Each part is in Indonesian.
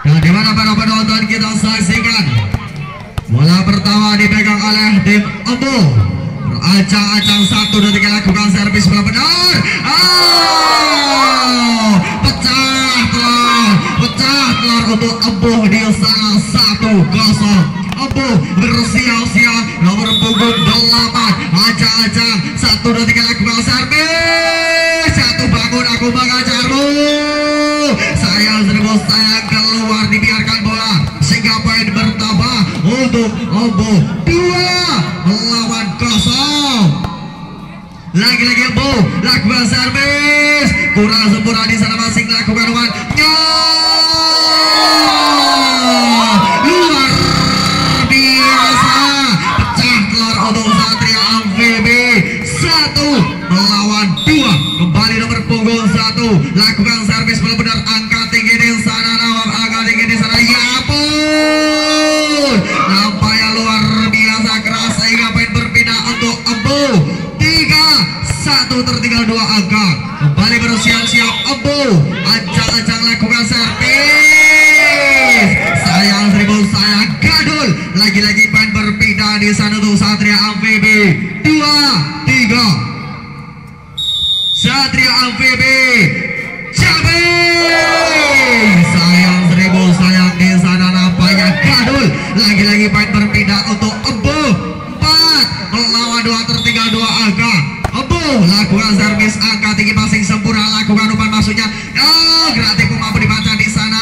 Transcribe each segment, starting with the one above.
Nah, di mana para penonton kita saksikan bola pertama dipegang oleh tim Embu. Beracang-acang 1 dan 3 lakukan servis bola benar. Pecah telur untuk Embu di sana 1-0. Embu bersiap-siap nomor punggung 8. Acang-acang 1 dan 3 lakukan servis. Satu bangun aku mengajarmu. Sayang keluar dibiarkan bola sehingga poin bertambah untuk Embu 2 melawan 0. Lagi-lagi Embu lakukan servis kurang sempurna di sana masing lakukan luar biasa. Pecah telur untuk Satria Amfibi 1 melawan 2. Kembali nomor punggung 1 lakukan servis bola benar angka tinggi di sana nawab angka tinggi di sana. Ya ampun, nampaknya luar biasa keras sehingga poin berpindah untuk Embu 3-1 tertinggal 2 angka. Kembali bersiap-siap Embu ancang-ancang lakukan servis. Sayang gadul. Lagi-lagi poin berpindah di sana untuk Satria Amfibi 2-3. Satria Amfibi sayang di sana nampaknya gadul. Lagi-lagi poin berpindah untuk Embu 4 melawan 2 tertinggal 2 angka. Embu lakukan servis angka tinggi passing sempurna lakukan umpan maksudnya. Gratis mampu dibaca di sana.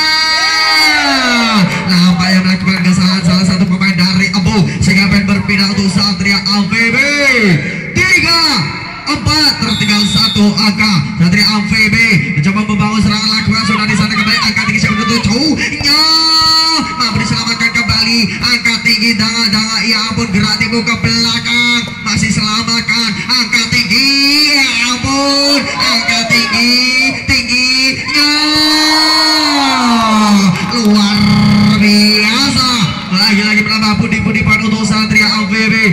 Nampaknya melakukan kesalahan salah satu pemain dari Embu sehingga poin berpindah untuk Satria Amfibi 3-4 tertinggal 1 angka. Satria Amfibi mencoba membangun serangan lakukan sudah di sana kembali angka tinggi siapa tujuh mampu diselamatkan kembali angka tinggi danga ya ampun gratis buka belakang masih selamatkan angka tinggi ya ampun angka tingginya luar biasa. Lagi-lagi menambah pundi-pundi untuk Satria Amfibi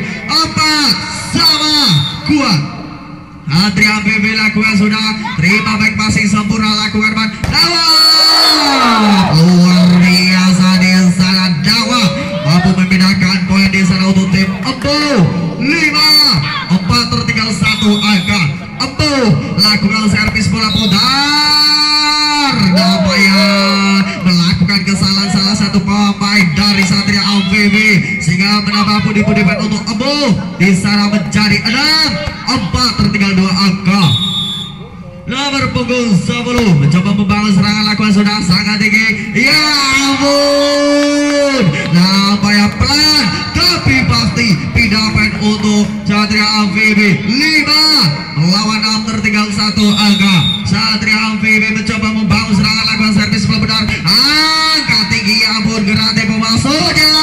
4-2. Satria Amfibi lakukan sudah terima back passing sempurna lakukan ban luar biasa di sana Dawa mampu memindahkan poin di sana untuk tim Embu 5-4 tertinggal 1 angka. Embu lakukan servis bola putar nampaknya melakukan kesalahan salah satu pemain dari Satria Amfibi sehingga menambah pundi-pundi untuk Embu di sana menjadi 6-4 tertinggal 2 angka. Nomor punggung 10 mencoba membangun serangan lakukan sudah sangat tinggi. Ya ampun, nampaknya pelan tapi pasti pindah poin untuk Satria Amfibi 5 melawan 6 tertinggal 1 angka. Satria Amfibi mencoba membangun serangan lakukan servis benar angka tinggi. Ya ampun, gratis pemasuknya.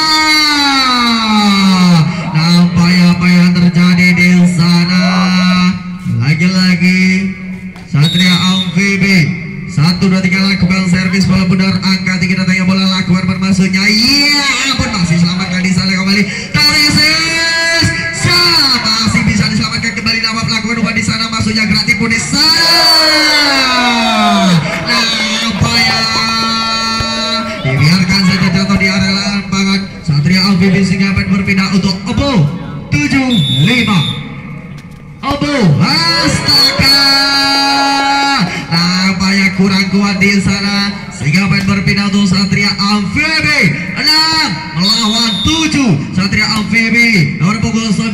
Nampaknya apa yang terjadi di sana. Lagi-lagi Satria Amfibi 1, 2, 3 lakukan servis bola benar angka tinggi datangnya bola lakukan bermaksudnya. Iya ampun masih selamatkan di sana kembali Tarisis masih bisa diselamatkan kembali nama lakukan umpan di sana maksudnya gratis pun di sana. Nampaknya dibiarkan saja jatuh di area lapangan Satria Amfibi sehingga berpindah untuk Embu 7-5. Embu astaga nampaknya kurang kuat di sana sehingga main berpindah untuk Satria Amfibi 6 melawan 7. Satria Amfibi nomor punggung 9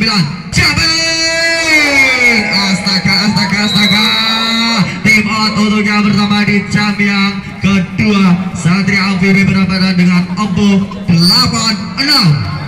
Jabir. Astaga tim out untuknya pertama di jam yang kedua. Satria Amfibi berhadapan dengan Embu 8-6.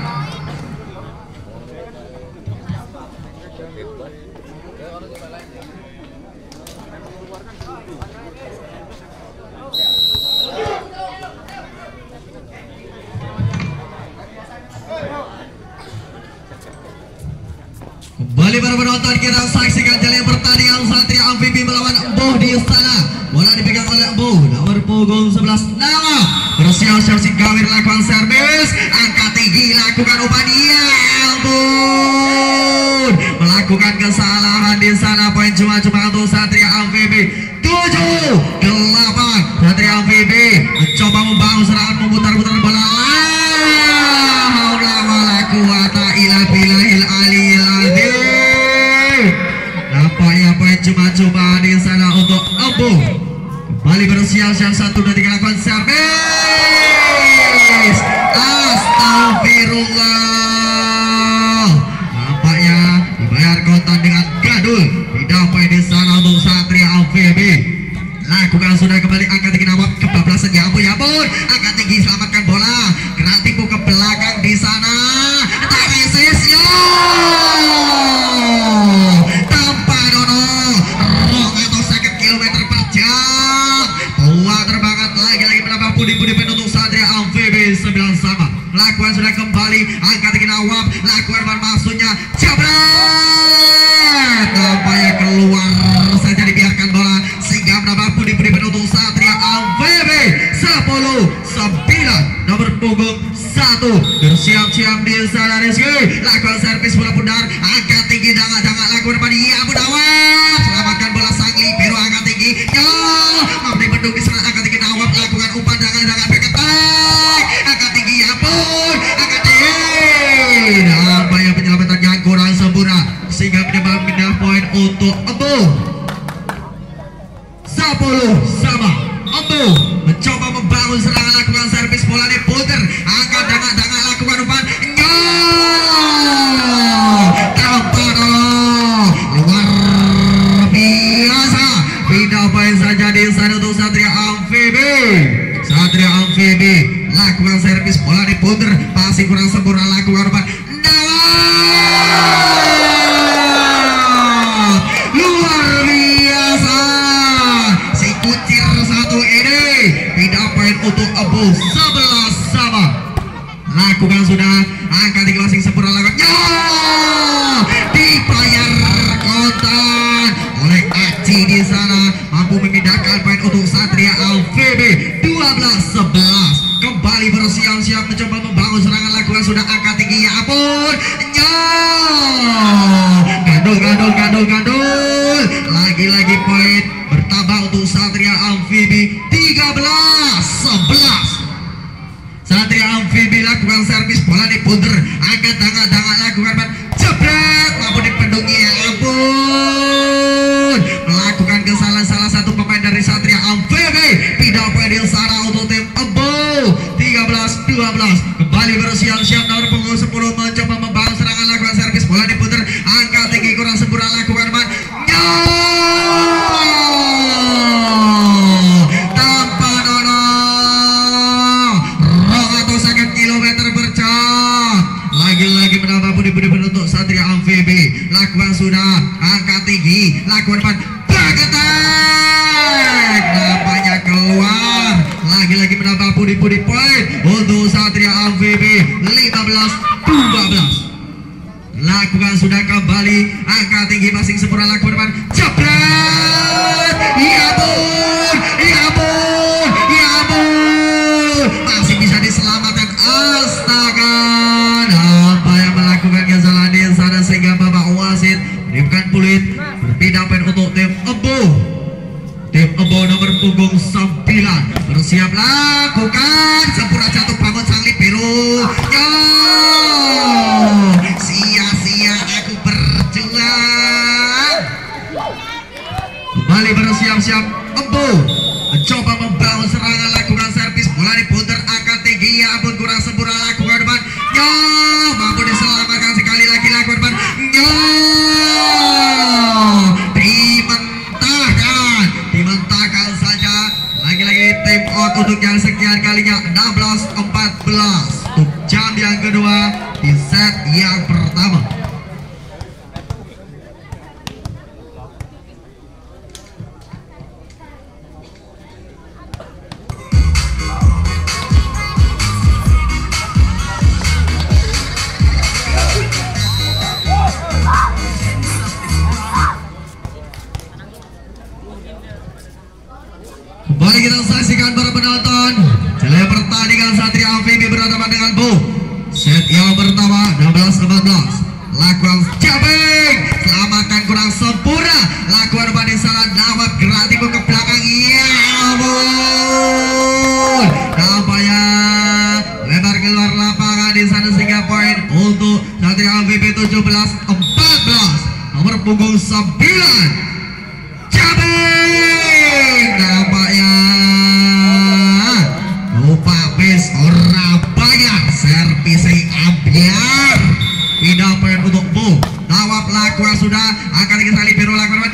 Kembali para penonton kita saksikan jalannya pertandingan Satria Amfibi melawan Embu di sana. Bola dipegang oleh Embu nomor punggung 11 Nama bersiap-siap si Gawir lakukan servis angka tinggi lakukan umpan. Ya ampun melakukan kesalahan di sana poin cuma untuk Satria Amfibi 7 8 Satria Amfibi mencoba membangun serangan, memutar-putar bola. Haula wala quwata illa billahil aliyil azim. Nampaknya poin cuma-cuma di sana untuk Abu. Kembali bersiap-siap 1 dan 3 lakukan servis. Astagfirullah. Nampaknya dibayar kontan dengan gadul. Tidak poin di sana untuk Satria Amfibi. Lakukan sudah kembali angkat tinggi nawab kebablasan, ya ampun, angkat tinggi selamatkan bola, gerak tipu ke belakang di sana, Taresis yo tanpa dono rong atau 1 km per jam, buat terbanget lagi menambah budi-budi penutup Satria Amfibi 9 sama. Lakukan sudah kembali angkat tinggi nawab, lakukan maksudnya jabret, nampaknya keluar saja, dibiarkan bola sehingga menambah budi-budi penutup Satria Amfibi 10-9. Nomor punggung 1 bersiap-siap di sana Rizky, lakukan servis bola pundar, angkat tinggi, jangan lakukan pada ya Nawab, selamatkan bola sang libero, angkat tinggi yo mampu dibendung di sana, angkat tinggi Nawab, lakukan umpan, jangan berketak, angkat tinggi ya ampun, angkat tinggi, nampaknya penyelamatan yang kurang sempurna sehingga menyebabkan pindah poin untuk Abu. 10 sama. Abu mencoba membangun serangan, lakukan servis bola diputer, angkat jangan lakukan umpan yo tanpa luar biasa, pindah poin saja di sana untuk Satria Amfibi. Satria Amfibi lakukan servis bola diputer, masih kurang sempurna, lakukan umpan luar biasa, si kucir 1 ini pindah poin untuk Abu 11 sama. Lakukan sudah angkat tinggi masing sempurna, lakukan dibayar kontan oleh Aci di sana, mampu memindahkan poin untuk Satria Amfibi 12-11. Kembali bersiap-siap mencoba membangun serangan, lakukan sudah angkat tinggi ya ampun gandul, lagi-lagi poin bertambah untuk Satria Amfibi 13-11. Satria Amfibi lakukan servis bola diputer, angkat tangan lakukan jebret, mampu dipendungi ya ampun, melakukan kesalahan salah satu pemain dari Satria Amfibi, pindah poin di sana untuk tim Abu 13-12. Kembali bersiap-siap nomor punggung 10 mencoba membangun serangan, lakukan servis bola diputer, angkat tinggi kurang sempurna, lakukan man tanpa dono rong atau 1 km per jam, lagi-lagi menambah budi-budi penutup Satria Amfibi. Lakukan sudah angkat tinggi, lakukan man berketak, nampaknya keluar, lagi-lagi menambah budi-budi poin untuk Satria Amfibi 15-12. Lakukan sudah kembali angkat tinggi masing sempurna, lakukan depan jebret ya ampun, masih bisa diselamatkan, astaga, apa yang melakukan kesalahan di sana sehingga babak wasit meniupkan peluit, berpindah poin untuk tim Abu. Tim Abu nomor punggung 9 bersiap, lakukan sempurna, jatuh bangun sang libero yo sia-sia aku berjuang. Kembali bersiap-siap Abu mencoba membangun serangan, lakukan servis bola diputer, angkat tinggi ya ampun kurang sempurna, lakukan depan yo mampu diselamatkan sekali lagi, lakukan depan yo dimentahkan saja, lagi-lagi tim out untuk yang sekian kalinya 16-14 untuk jam yang kedua di set yang pertama. Mari kita saksikan para penonton jalannya pertandingan Satria Amfibi berhadapan dengan Bu. Set yang pertama 16-14. lakukan jabbing, selamatkan kurang sempurna, lakukan umpan di sana Nawab gerak tipu ke belakang, ya ampun, nampaknya lebar keluar lapangan di sana sehingga poin untuk Satria AMVB 17-14. Nomor punggung 9 jabbing, nampaknya lupa bis orang banyak, servisi ambiar, pindah poin untuk Bu. Nawab lakukan sudah, akan dikesali biru lakukan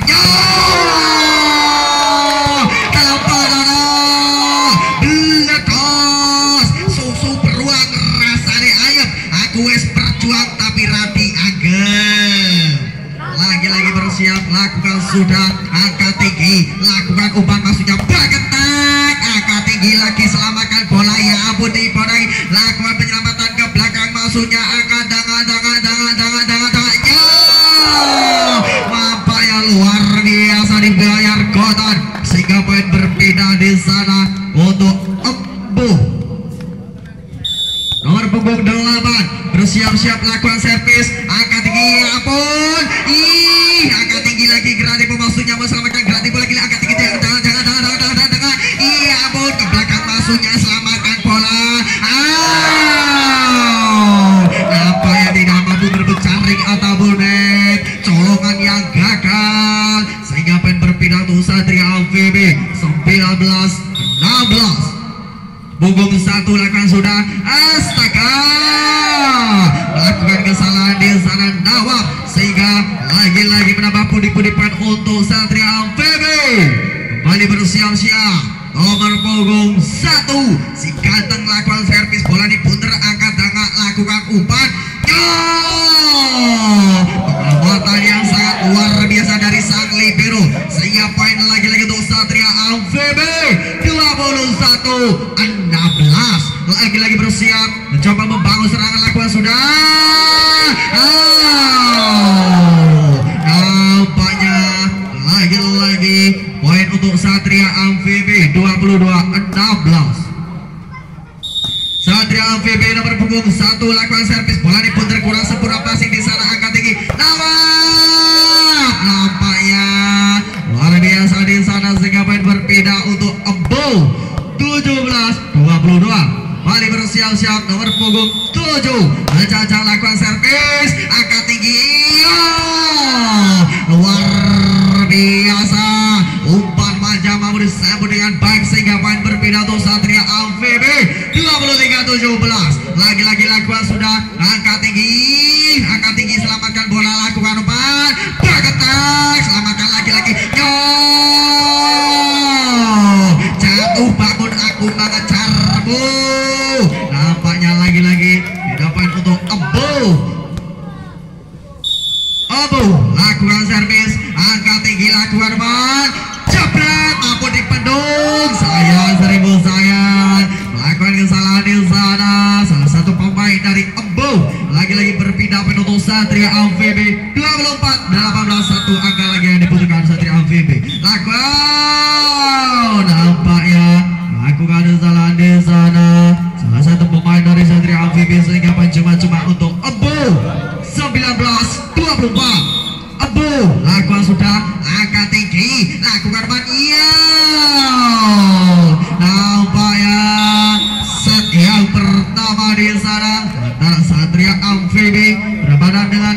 dalam padana beletos susu beruang rasanya ayam, aku wes berjuang tapi rati agak lagi-lagi bersiap, lakukan sudah, angkat tinggi, lakukan umpan masuknya bagetak, angkat tinggi lagi, selamatkan bola, ya ampun dipodai, lakukan penyelamatan ke belakang, masuknya angkat dangan ya mampaknya luar biasa dibayar Gotan, sehingga poin berpindah di sana untuk Embu. Nomor punggung 8 bersiap-siap lakukan servis, angkat tinggi, ya ampun, angkat tinggi lagi, gratis masuknya, selamatkan gratis lagi, angkat tinggi, jangan, iya ampun, ke belakang masuknya, selamatkan bola, apa yang tidak mampu berebut jaring atau net, colongan yang gagal, sehingga poin berpindah untuk Satria AMVB 19-16. Punggung 1 lakukan sudah, astaga, melakukan kesalahan di sana Nawab, sehingga lagi-lagi menambah pundi-pundi poin untuk Satria AMVB. Kembali bersiap-siap, nomor punggung 1 si ganteng lakukan servis, bola diputer, angkat tangan, lakukan umpan, pengamatan yang sangat luar biasa dari sang libero, sehingga poin lagi-lagi untuk Satria AMVB 21-16. Lagi-lagi bersiap mencoba membangun serangan, lakukan sudah, nampaknya lagi-lagi poin untuk Satria AMVB 22-16. Satria AMVB nomor punggung 1 lakukan servis, bola diputar kurang sempurna, passing di sana, angkat tinggi, Nawab, nampaknya luar biasa di sana, sehingga poin berpindah untuk Embu 17-22. Kembali bersiap-siap, nomor punggung 7 Jajang lakukan servis, angkat tinggi, luar biasa, umpan manja mampu disambut dengan baik, sehingga poin berpindah untuk Satria AMVB 23-17. Lagi-lagi lakukan sudah, angkat tinggi, selamatkan bola, lakukan umpan bagetak, selamatkan lagi-lagi, jatuh bangun, aku mengejarmu, nampaknya lagi-lagi tidak poin untuk Embu. Lakukan servis, angkat tinggi, lakukan umpan, jebret, ampun dipendung, sayang, seribu sayang, melakukan kesalahan di sana, salah satu pemain dari Embu. Lagi-lagi berpindah poin untuk Satria AMVB 24-18, satu angka lagi yang dibutuhkan Satria AMVB. Nampaknya melakukan kesalahan di sana, salah satu pemain dari Satria AMVB, sehingga poin cuma untuk Embu 19-24. Embu lakukan sudah, angkat tinggi, lakukan mania, nampaknya set yang pertama di sana antara Satria AMVB berhadapan dengan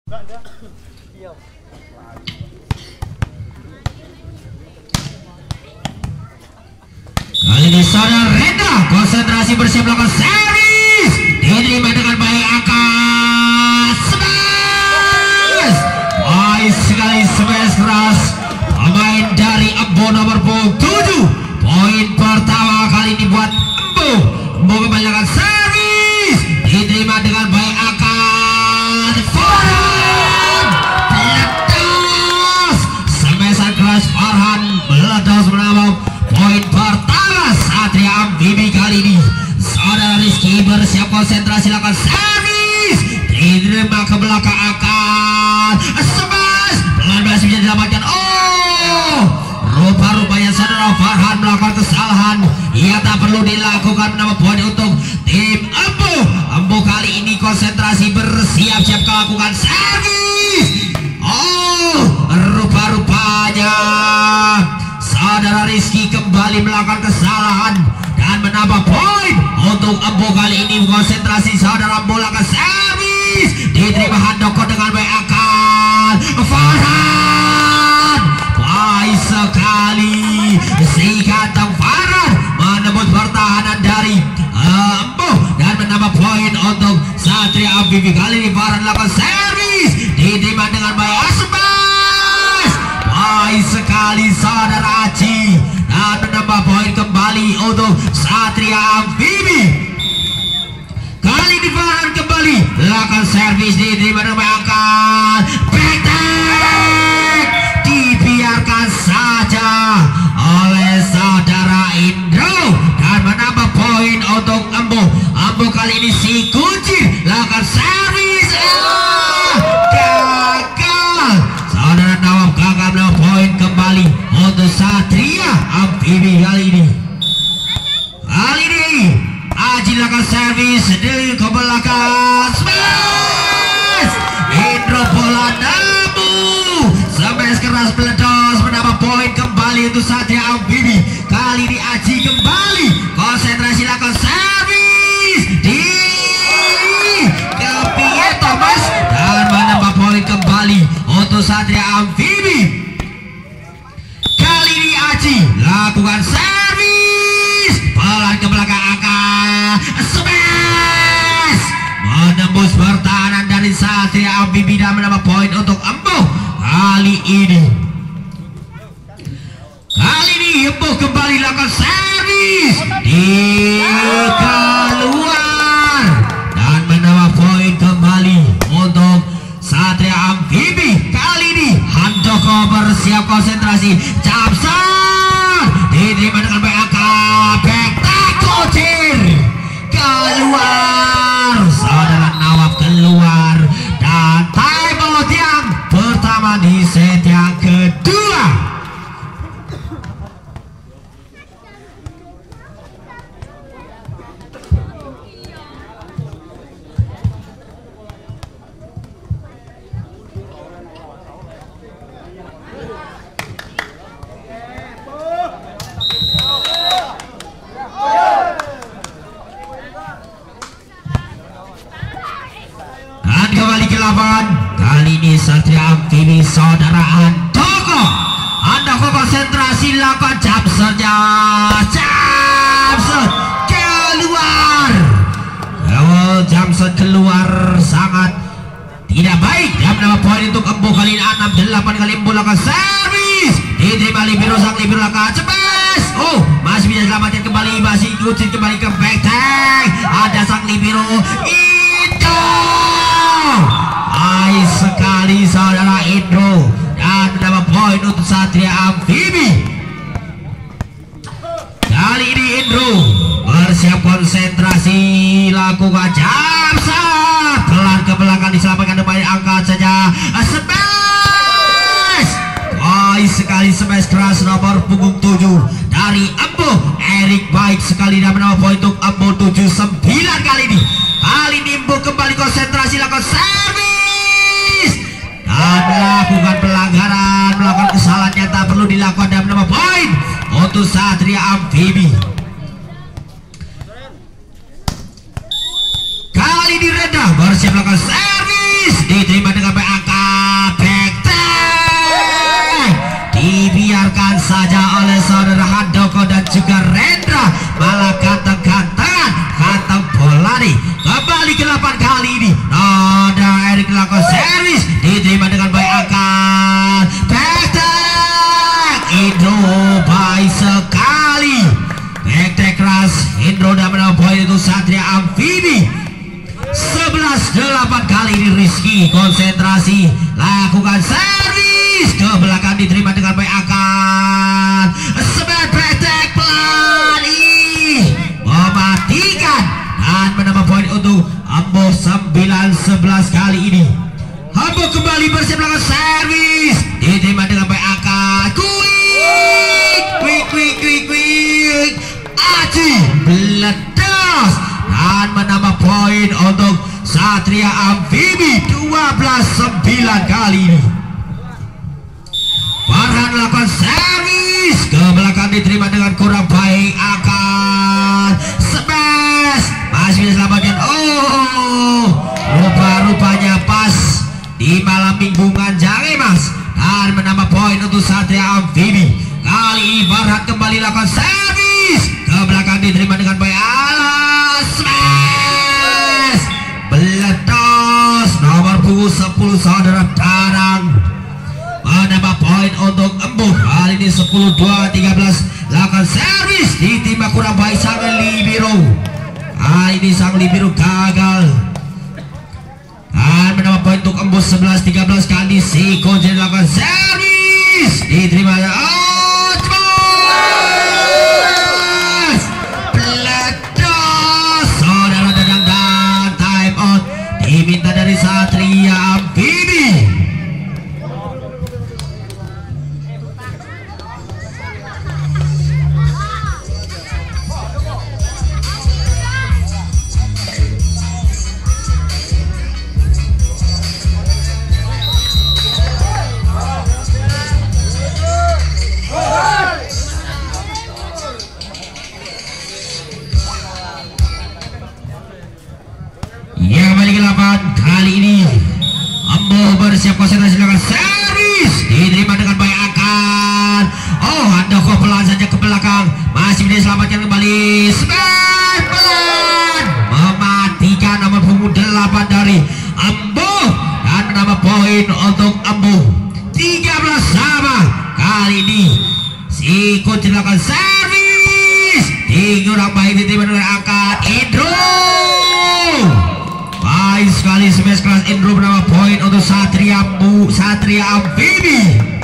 kali ini sana Rendra, konsentrasi bersiap melakukan series, diterima dengan baik, angkat baik sekali, smash keras pemain dari Embu nomor punggung 7. Poin pertama kali ini buat Embu. Embu kebanyakan servis, diterima dengan baik, angkat forehand, meledos, smashan keras Farhan, meledos menambah poin pertama Satria AMVB kali ini. Saudara Rizky bersiap konsentrasi, lakukan servis, diterima ke belakang, angkat smash, pelan-pelan bisa diselamatkan. Rupa-rupanya saudara Farhan melakukan kesalahan, ia tak perlu dilakukan menambah poin untuk tim Embu. Embu kali ini konsentrasi bersiap-siap melakukan servis. Oh, rupa-rupanya saudara Rizky kembali melakukan kesalahan dan menambah poin untuk Embu. Kali ini konsentrasi saudara Embu melakukan servis, diterima Handoko dengan baik akal. Farhan baik sekali, si kantong Farhan menembus pertahanan dari Embu dan menambah poin untuk Satria Amfibi. Kali ini Farhan melakukan servis, diterima dengan baik. Asbas baik sekali saudara Aji dan menambah poin kembali untuk Satria Amfibi. Kali ini Farhan kembali melakukan servis, diterima dengan baik akal. Back dibiarkan saja oleh saudara Indro dan menambah poin untuk Embu. Embu kali ini si kunci melakukan servis, gagal. Saudara Nawab gagal menambah poin kembali untuk Satria Amfibi. Kali ini Aji melakukan servis dari ke belakang. Smash! Indro bola namu smash keras meledos, menambah poin kembali untuk Satria Amfibi. Kali ini Aji kembali konsentrasi lakukan servis di Kepie Thomas dan menambah poin kembali untuk Satria Amfibi. Kali ini Aji lakukan servis pelan ke belakang akal. Smash menembus pertahanan dari Satria Amfibi dan menambah poin untuk Embu. Kali ini Embu kembali lakukan servis di keluar dan menambah poin kembali untuk Satria Amfibi. Kali ini Handoko bersiap konsentrasi. Jamson diterima dengan baik akal. Back kocir keluar, saudara Nawab keluar dan time out yang pertama di set yang kedua. Kali ini Satria Amfibi saudara Handoko konsentrasi lakukan Jamsonnya. Jamson keluar. Jamson keluar sangat tidak baik dan menambah poin untuk Embu. Kali ini 6-8 kali Embu lakukan servis, diterima libero, sang libero lakukan cepat. Oh, masih bisa selamatkan kembali, masih ikutin kembali ke back tag. Ada sang libero itu baik sekali saudara Indro dan menambah poin untuk Satria Amfibi. Kali ini Indro bersiap konsentrasi lakukan Jamsat pelan ke belakang, diselamatkan dengan angkat saja. Smash baik sekali, smash keras nomor punggung 7 dari Embu. Erik baik sekali dan menambah poin untuk Embu 7-9. Kali ini Embu kembali konsentrasi lakukan servis dan melakukan pelanggaran, melakukan kesalahan yang tak perlu dilakukan dan menambah poin untuk Satria Amfibi. Kali ini Reda bersiap melakukan servis, diterima dengan baik angka. Back tag dibiarkan saja oleh saudara Handoko dan juga Rendra, malah kantong-kantongan kantong bola nih. Kembali ke 8 kali ini Noda Erik melakukan servis, diterima dengan baik akal. Back tag Indro baik sekali, back tag keras Indro dan menambah poin untuk Satria Amfibi. 11-8 kali ini Rizky konsentrasi lakukan servis ke belakang, diterima dengan baik akal. Sebat back tag pelan mematikan dan menambah poin untuk Embu. 9-11 kali ini Embu kembali bersiap melakukan servis, diterima dengan baik akal. Quick Aji meledas dan menambah poin untuk Satria Amfibi 12-9 kali ini. Farhan melakukan servis ke belakang, diterima dengan kurang baik, akan smash, masih bisa selamatkan. Rupa-rupanya pas di malam mingguan jangan mas, dan menambah poin untuk Satria Amfibi. Kali ini Farhan kembali lakukan servis ke belakang, diterima dengan baik, smash, meledos. Nomor punggung 10 saudara Danang menambah poin untuk Embuh. Kali ini 10-2-13 lakukan servis, ditimba kurang baik sang libero. Kali ini sang libero gagal dan menambah poin untuk Embuh 11-13. Kali si Koji lakukan servis, diterima peledos saudara Danang, dan time out diminta dari Satria Amfibi. Kali ini Embuh bersiap konsentrasi dengan servis, diterima dengan baik, akan Handoko pelan saja ke belakang, masih diselamatkan kembali, smash pelan mematikan nomor punggung 8 dari Embuh dan menambah poin untuk Embuh 13 sama. Kali ini si Coach melakukan servis, kurang baik, diterima dengan angkat Indro. Baik sekali smash keras Indro, menambah poin untuk Satria Amfibi.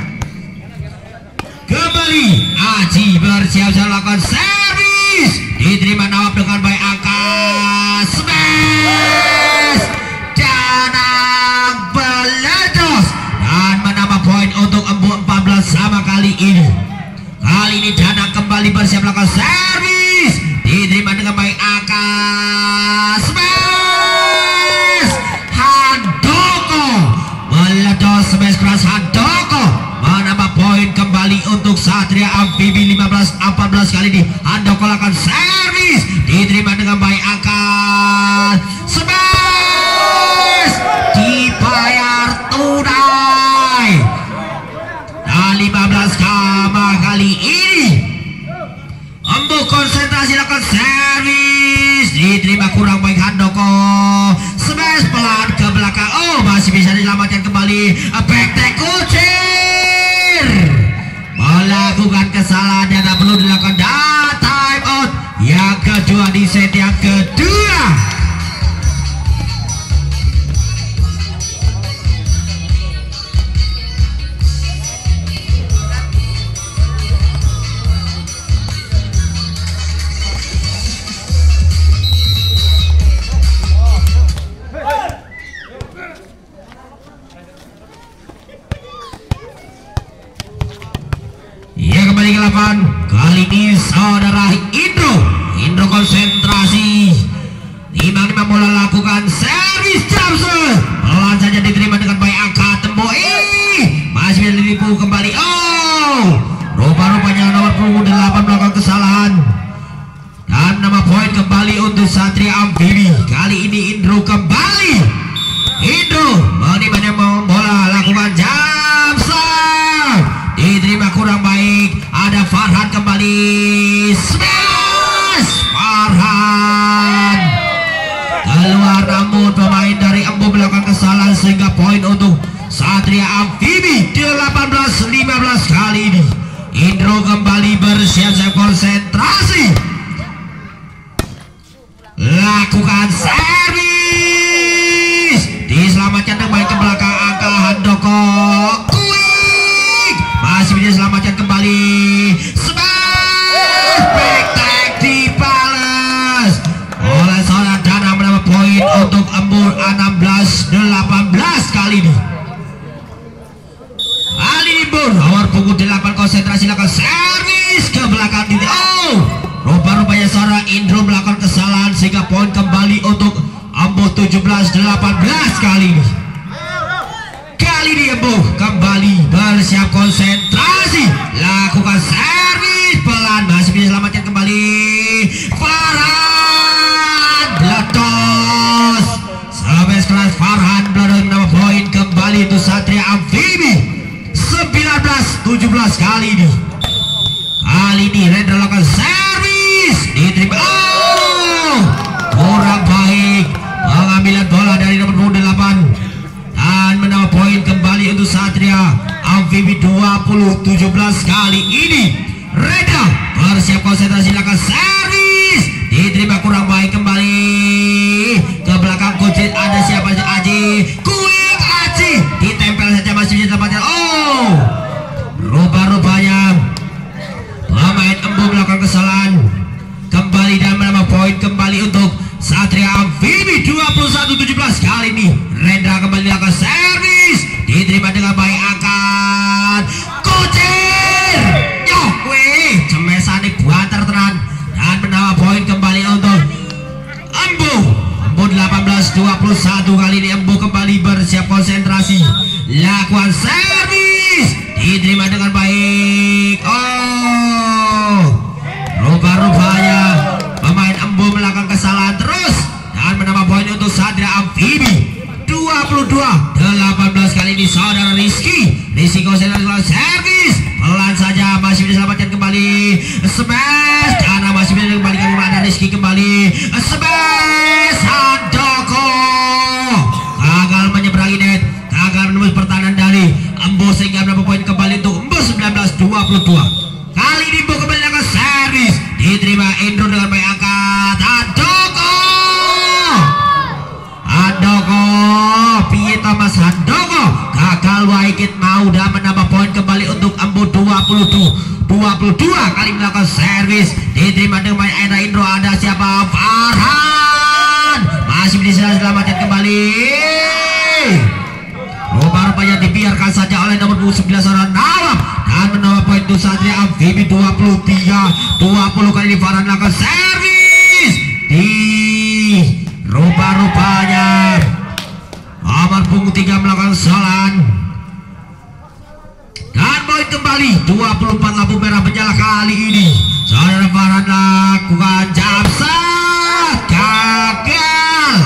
Kembali Aji bersiap-siap lakukan servis, diterima Nawab dengan baik, angkat smash, Danang meledos dan menambah poin untuk Embuh 14 sama kali ini. Kali ini Danang kembali bersiap lakukan servis, diterima dengan baik, angkat smash, Handoko meledos, smash keras Handoko menambah poin kembali untuk Satria Amfibi 15-14. Kali ini Handoko lakukan servis, diterima dengan baik, angkat smash, dibayar tunai dan 15 sama kali ini. Embuh konsentrasi lakukan servis, diterima kurang baik Handoko, smash pelan ke belakang, masih bisa diselamatkan kembali, back kucir melakukan kesalahan yang tak perlu dilakukan, dan time out yang kedua di set yang kedua. Kembali ke lapangan, kali ini saudara Indro konsentrasi, Imam bola lakukan servis Jamsul, pelan saja diterima dengan baik, angkat tembok, masih bisa ditipu kembali. Rupa-rupanya nomor punggung 8 melakukan kesalahan dan nama poin kembali untuk Satria Amfibi. Kali ini Indro kembali, Indro menimba bola lakukan Jamsul, diterima kurang baik, ada Farhan kembali, smash Farhan keluar, namun pemain dari Embuh melakukan kesalahan sehingga poin untuk Satria Amfibi 18-15. Kali ini Indro kembali bersiap-siap konsentrasi, lakukan servis, diselamatkan dengan ke belakang, angka Handoko masih bisa selamatkan kembali, smash back tag dibalas oleh saudara Danang, menambah poin untuk Embuh 16-18. kali ini Ali Embur nomor punggung 8 konsentrasi lakukan servis ke belakang, Rupa-rupanya seorang Indro melakukan kesalahan sehingga poin kembali untuk Ambo 17-18 kali ini. Kali ini Ambo kembali bersiap konsentrasi, lakukan servis pelan, masih bisa selamatkan kembali. Farhan letos sampai sekarang Farhan belum menambah poin kembali untuk Satria Amfibi 19-17 kali ini. Kali ini Rendra lakukan servis diterima, kurang baik pengambilan bola dari nomor 8 dan menambah poin kembali untuk Satria Amfibi 20-17 kali ini. Rendra bersiap konsentrasi, lakukan servis diterima, kurang baik kembali ke belakang Kucing. Ada siapa? Aji Kuing, Aji ditempel saja, masih bisa dapatkan. Rupa-rupanya pemain Embu melakukan kesalahan kembali dan menambah poin kembali untuk Satria Amfibi 21-17 kali ini. Rendra kembali melakukan servis diterima dengan baik, angkat Kucing nyokwe cemesane buantar tenan dan menambah poin kembali untuk Embu 18-21 kali ini. Embu kembali bersiap konsentrasi, lakukan servis diterima dengan baik. Rupa-rupanya pemain Embu melakukan kesalahan terus dan menambah poin untuk Satria Amfibi 22-18 kali ini. Saudara Rizky konsentrasi, servis pelan saja, masih bisa diselamatkan kembali. Smash karena masih bisa dikembalikan kepada Rizky kembali. Smash Handoko gagal menyeberangi net, gagal menembus pertahanan dari Embu sehingga menambah poin kembali untuk Embu 19-22. Kali ini Embu kembali dengan servis diterima Indro dengan baik, angkat Handoko piye Thomas Handoko gagal waikit mau dan menambah poin kembali untuk Embu 22 kali melakukan servis diterima dengan baik. Endra Indro, ada siapa? Farhan masih bisa diselamatkan kembali. Rupa-rupanya dibiarkan saja oleh nomor 19 orang Nawab dan menambah poin untuk Satria Amfibi 23-20 kali ini. Farhan melakukan servis di rupa-rupanya nomor punggung 3 melakukan kesalahan dan poin kembali 24. Lampu merah menyala kali ini. Saudara Farhan lakukan jamsat, gagal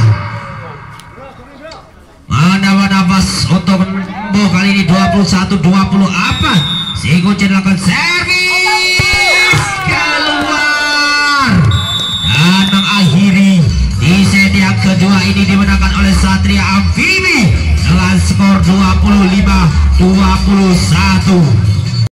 menambah nafas untuk Embu kali ini 21-24. Si Kucing lakukan servis keluar dan mengakhiri di set yang kedua ini dimenangkan oleh Satria Amfibi dengan skor 25-21.